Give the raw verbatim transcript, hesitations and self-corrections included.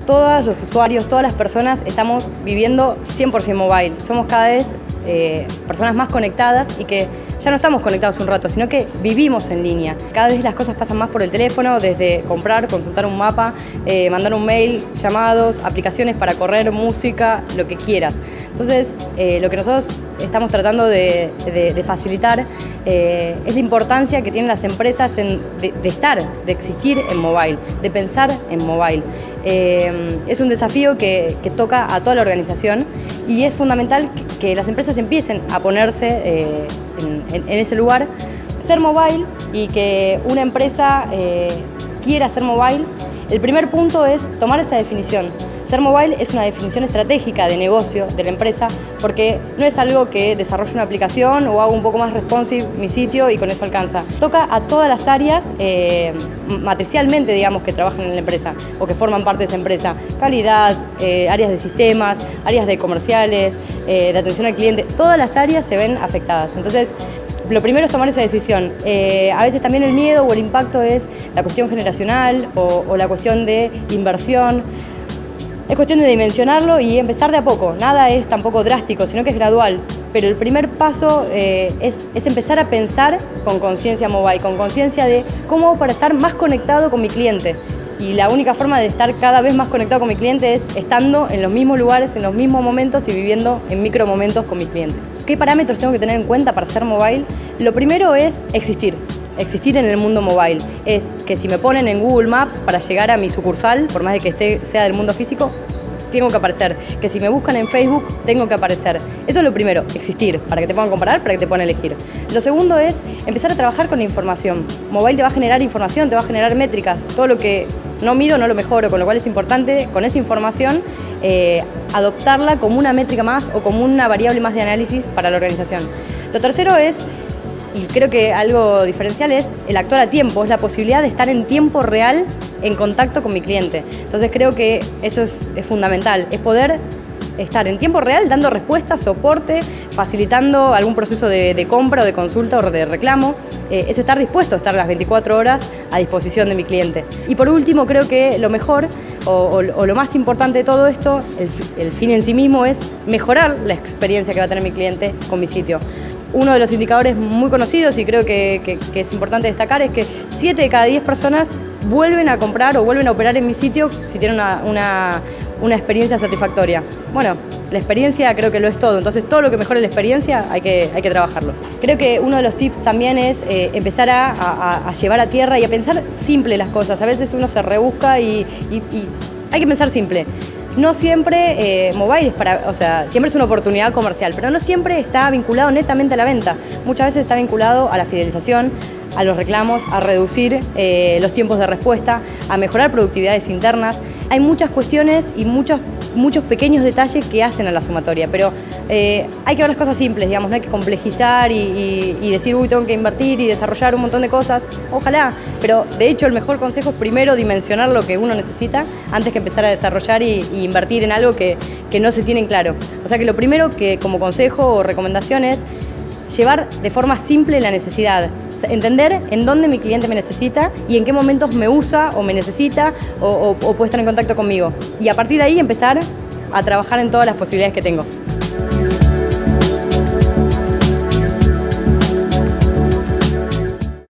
todos los usuarios, todas las personas estamos viviendo cien por ciento mobile. Somos cada vez eh, personas más conectadas y que ya no estamos conectados un rato, sino que vivimos en línea. Cada vez las cosas pasan más por el teléfono, desde comprar, consultar un mapa, eh, mandar un mail, llamados, aplicaciones para correr, música, lo que quieras. Entonces, eh, lo que nosotros estamos tratando de, de, de facilitar eh, es la importancia que tienen las empresas en, de, de estar, de existir en mobile, de pensar en mobile. Eh, es un desafío que, que toca a toda la organización y es fundamental que, que las empresas empiecen a ponerse eh, en, en, en ese lugar, ser mobile, y que una empresa eh, quiera ser mobile. El primer punto es tomar esa definición. Ser mobile es una definición estratégica de negocio de la empresa, porque no es algo que desarrolle una aplicación o haga un poco más responsive mi sitio y con eso alcanza. Toca a todas las áreas eh, matricialmente, digamos, que trabajan en la empresa o que forman parte de esa empresa. Calidad, eh, áreas de sistemas, áreas de comerciales, eh, de atención al cliente. Todas las áreas se ven afectadas. Entonces, lo primero es tomar esa decisión. Eh, a veces también el miedo o el impacto es la cuestión generacional o, o la cuestión de inversión. Es cuestión de dimensionarlo y empezar de a poco. Nada es tampoco drástico, sino que es gradual. Pero el primer paso eh, es, es empezar a pensar con conciencia mobile, con conciencia de cómo hago para estar más conectado con mi cliente. Y la única forma de estar cada vez más conectado con mi cliente es estando en los mismos lugares, en los mismos momentos y viviendo en micro momentos con mi cliente. ¿Qué parámetros tengo que tener en cuenta para ser mobile? Lo primero es existir. Existir en el mundo mobile. Es que si me ponen en Google Maps para llegar a mi sucursal, por más de que esté, sea del mundo físico, tengo que aparecer. Que si me buscan en Facebook, tengo que aparecer. Eso es lo primero, existir, para que te puedan comparar, para que te puedan elegir. Lo segundo es empezar a trabajar con la información. Mobile te va a generar información, te va a generar métricas. Todo lo que no mido, no lo mejoro, con lo cual es importante, con esa información, eh, adoptarla como una métrica más o como una variable más de análisis para la organización. Lo tercero es, y creo que algo diferencial, es el actuar a tiempo, es la posibilidad de estar en tiempo real en contacto con mi cliente. Entonces creo que eso es, es fundamental, es poder estar en tiempo real dando respuestas, soporte, facilitando algún proceso de, de compra o de consulta o de reclamo. Eh, es estar dispuesto a estar las veinticuatro horas a disposición de mi cliente. Y por último, creo que lo mejor o, o, o lo más importante de todo esto, el, el fin en sí mismo, es mejorar la experiencia que va a tener mi cliente con mi sitio. Uno de los indicadores muy conocidos y creo que, que, que es importante destacar es que siete de cada diez personas vuelven a comprar o vuelven a operar en mi sitio si tienen una, una, una experiencia satisfactoria. Bueno, la experiencia creo que lo es todo, entonces todo lo que mejore la experiencia hay que, hay que trabajarlo. Creo que uno de los tips también es eh, empezar a, a, a llevar a tierra y a pensar simple las cosas. A veces uno se rebusca y, y, y hay que pensar simple. No siempre eh, mobile es para, o sea, siempre es una oportunidad comercial, pero no siempre está vinculado netamente a la venta. Muchas veces está vinculado a la fidelización, a los reclamos, a reducir eh, los tiempos de respuesta, a mejorar productividades internas. Hay muchas cuestiones y muchos, muchos pequeños detalles que hacen a la sumatoria, pero eh, hay que ver las cosas simples, digamos, no hay que complejizar y, y, y decir, uy, tengo que invertir y desarrollar un montón de cosas. Ojalá, pero de hecho el mejor consejo es primero dimensionar lo que uno necesita antes que empezar a desarrollar y, y invertir en algo que, que no se tiene en claro. O sea que lo primero que como consejo o recomendación es llevar de forma simple la necesidad. Entender en dónde mi cliente me necesita y en qué momentos me usa o me necesita o, o, o puede estar en contacto conmigo. Y a partir de ahí empezar a trabajar en todas las posibilidades que tengo.